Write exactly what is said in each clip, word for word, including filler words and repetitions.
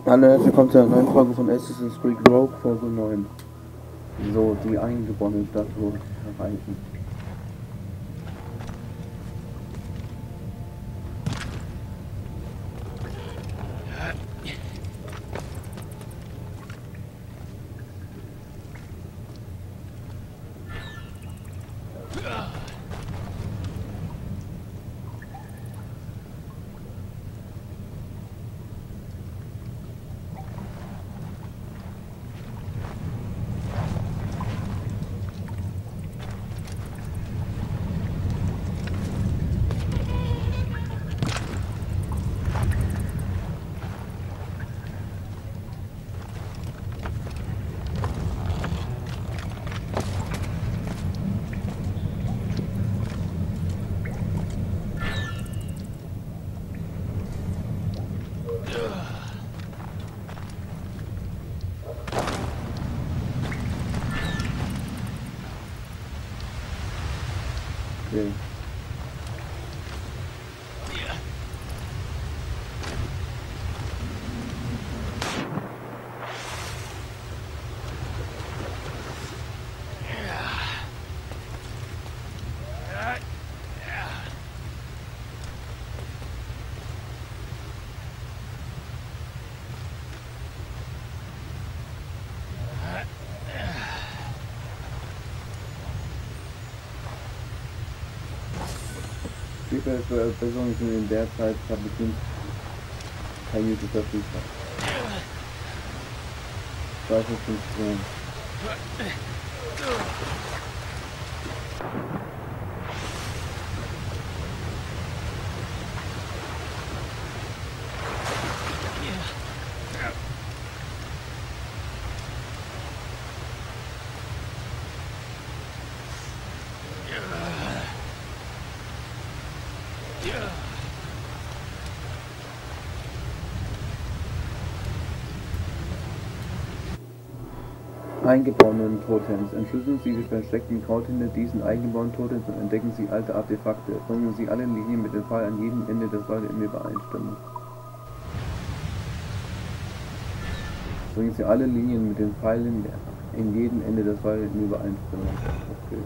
Hallo, herzlich willkommen zu einer neuen Folge von Assassin's Creed Rogue, Folge neun. So, die eingeborene Statue erreichen. Okay. Wie viele Personen sind in der Zeit bestimmt kein YouTube verfügbar? zweihundertfünfzehn. Eingeborenen Totems. Entschlüsseln Sie die versteckten Code hinter diesen eingeborenen Totems und entdecken Sie alte Artefakte. Bringen Sie alle Linien mit dem Pfeil an jedem Ende des Waldes in Übereinstimmung. Bringen Sie alle Linien mit den Pfeilen in jedem Ende des Waldes in Übereinstimmung. Okay.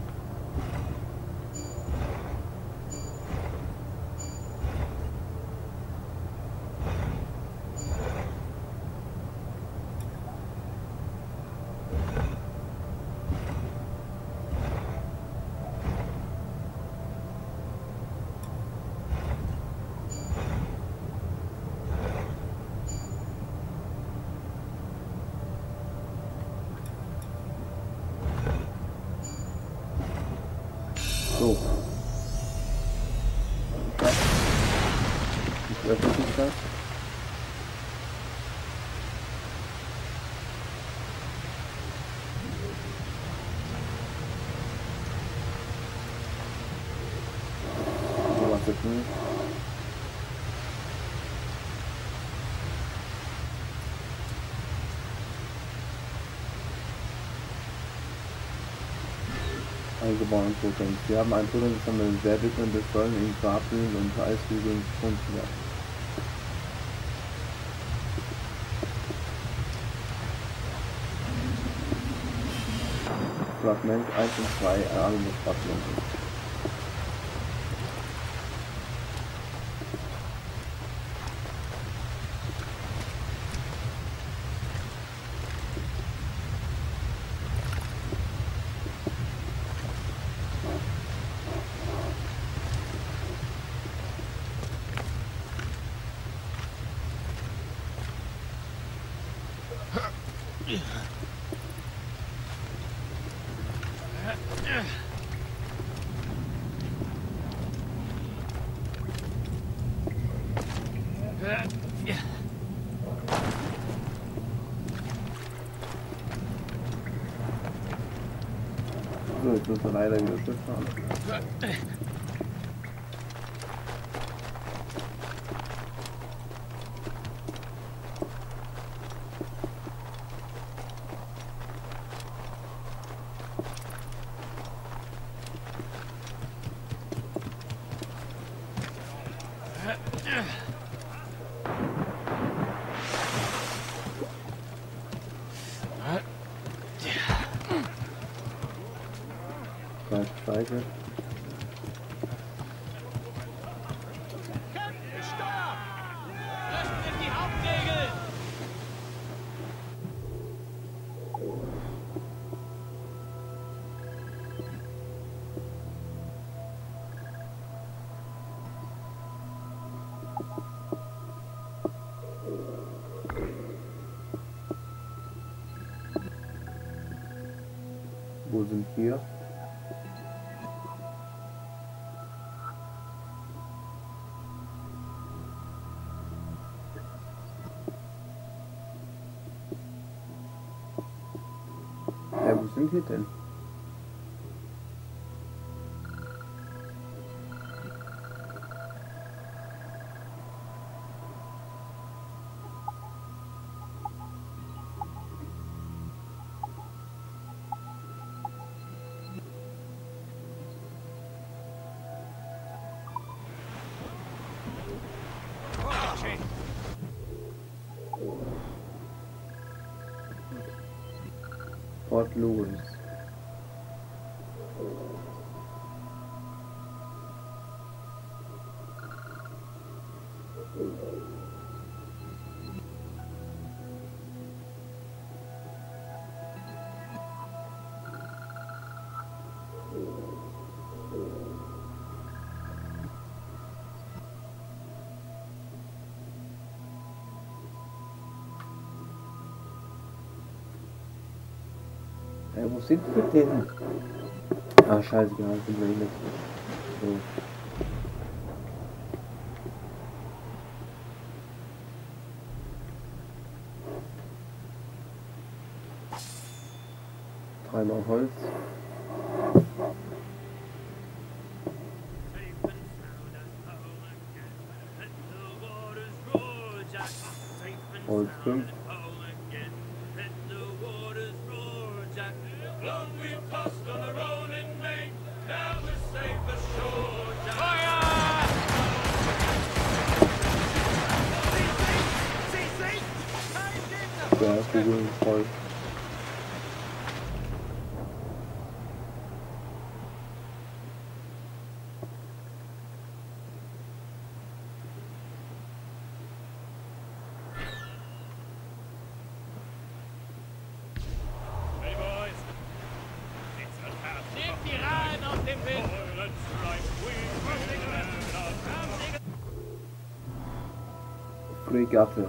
So. Ich öffne das. So, was jetzt nicht. Eingeborenen Totems. Wir haben ein Totem gesammelt, sehr dick und wir sollen in Grabhöhlen und Eishügeln gefunden werden. Fragment eins und zwei, erarbeitete Fragmente. So, jetzt müssen wir leider wieder Schiff fahren. Ah, scheiße. Wo sind wir? Ja, wo sind wir denn? Port Louis. Ja, wo sind wir denn? Ah, scheiße, ja, sind wir nicht. So. Dreimal Holz. Holz fünf. Ja, Kugeln voll. Fregatte.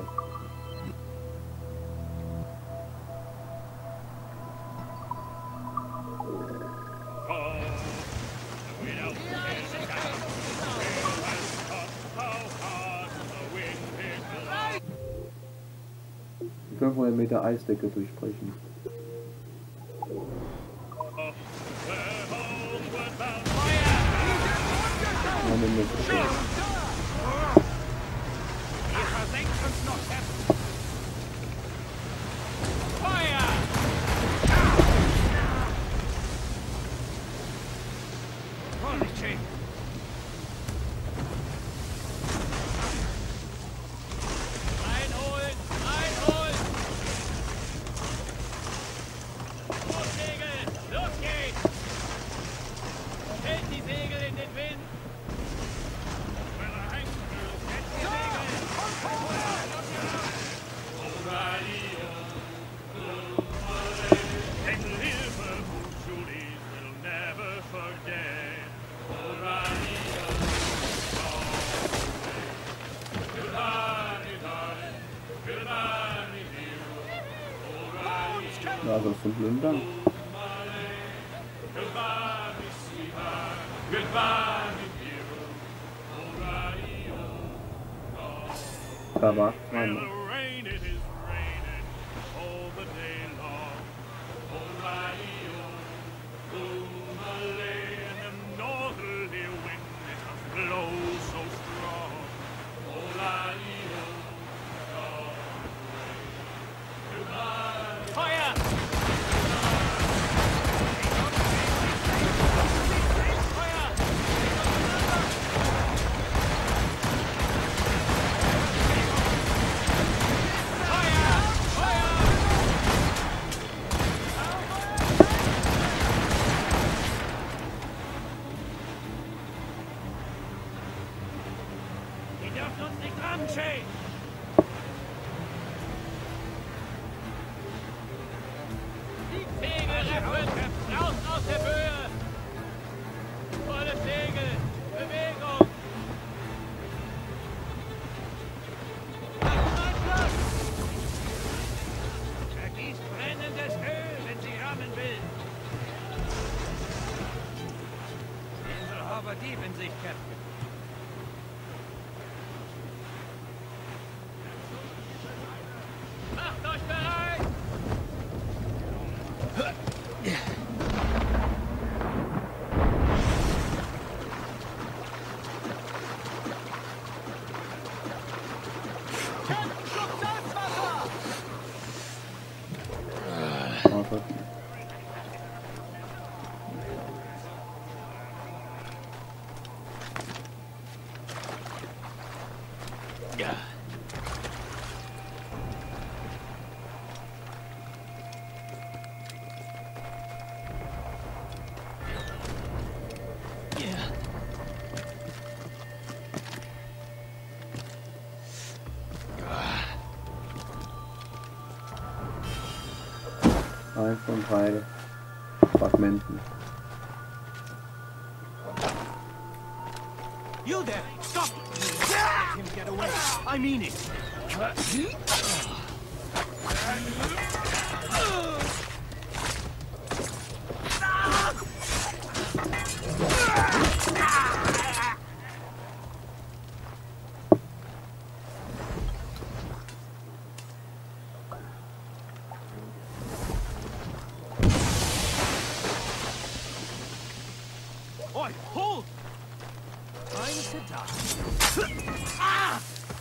fünfhundert Meter Eisdecke durchbrechen. Eine Minute. Ja, das ist ein Blindern. Da war einer. Tief in sich, Captain. Macht euch bereit! Ja. Eins von drei Fragmenten. You there! Stop! Let him get away. I mean it. Oi, hold! Trying to sit down. Ah!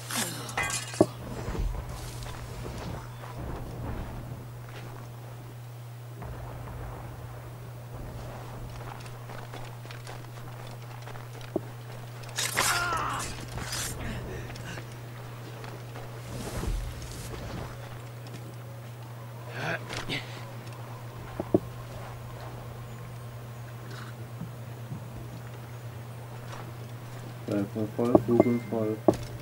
Erstmal voll, Kugeln voll.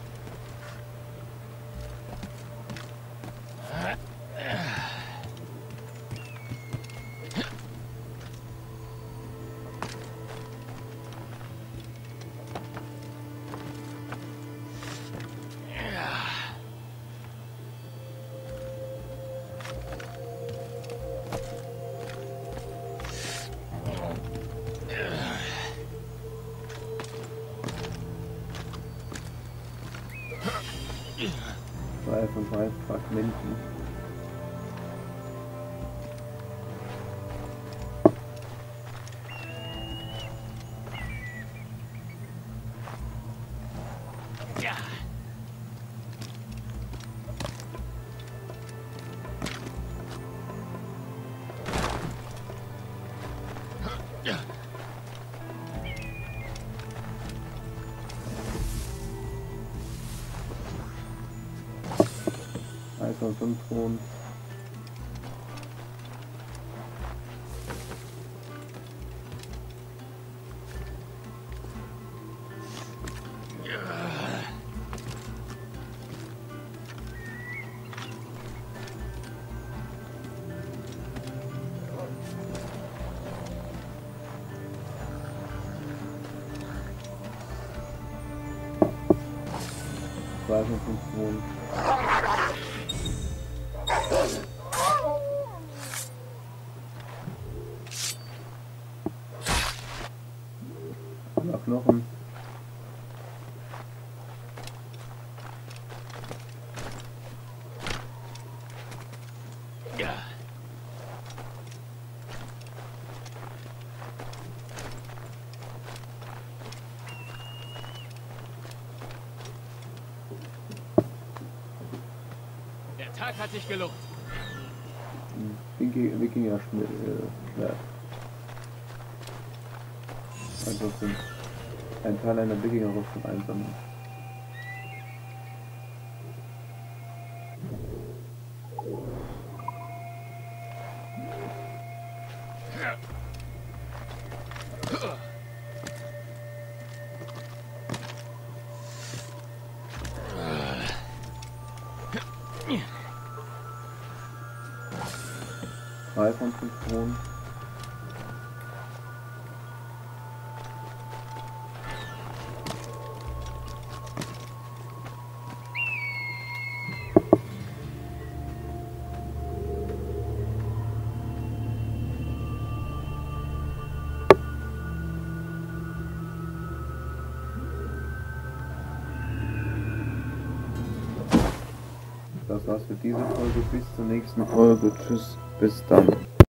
Zwei von drei Fragmenten. Ja. eins von fünf Thron. zwei von fünf Thron. Aller Knochen. Ja. Der Tag hat sich gelohnt. Wikinger-Schwert. Also sind ein Teil einer Wikinger-Rüstung einsammeln. Drei von fünf Thronen. Das war's für diese Folge. Bis zur nächsten Folge. Tschüss. Bis dann.